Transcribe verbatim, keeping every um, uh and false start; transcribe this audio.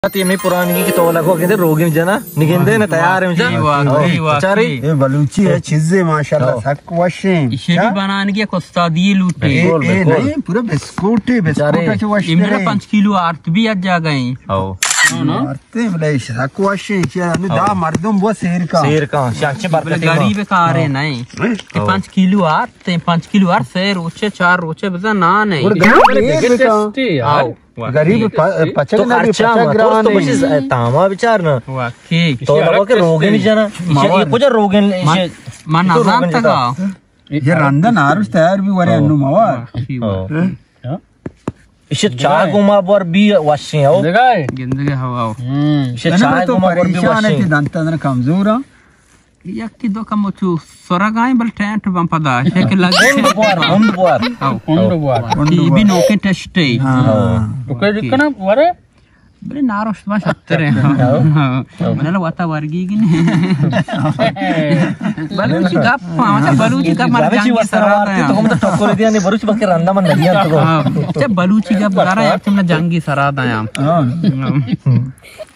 में पुरानी की तो लगो कहते रोगी जना निकंदे ना तैयार है बेचारे ये बलूची है चीजें माशाल्लाह सब वशे इसे भी बनाने की उस्तादी लूटे ए नहीं पूरा बिस्कुट है बिस्कुट जो वशे मेरा पाँच किलो आर्ट भी आज जा गए हो आरते बोले सब वशे क्या ने दा मर्दम वो शेर का शेर का शांचे बरकत गरीब का रहे नहीं ते पाँच किलो आर्ट ते पाँच किलो आर्ट शेर रोचे चार रोचे बजा ना नहीं गरीब पचक ना भी पचक ग्राम तो बस तामा विचार ना वाकई तो लगो के रोगन जना ये कुछ रोगन मन आसान था ये रंधन आरुष तैयार भी वरे अन्नू मावा इसे चार गुमा पर भी वश्य हो जिंदगी हवा इसे चार गुमा पर भी वश्य है दंतन कमजोर या कि दो कम चु सोरा गाय बल टेंट बम पदा है कि लग हम बुआर हम बुआर हम बुआर ये भी नोके टेस्ट है हां ओके दिखना वरे बरे नारोश बा सत्तर है मनला वातावरगी की बलूची गप मतलब बलूची गप मर जाएंगे सरात है तो हम तो टक्कर दिया नहीं बलूची बके रंदा मन नदिया तो जब बलूची गप करा यार तुमने जंगी सरात आया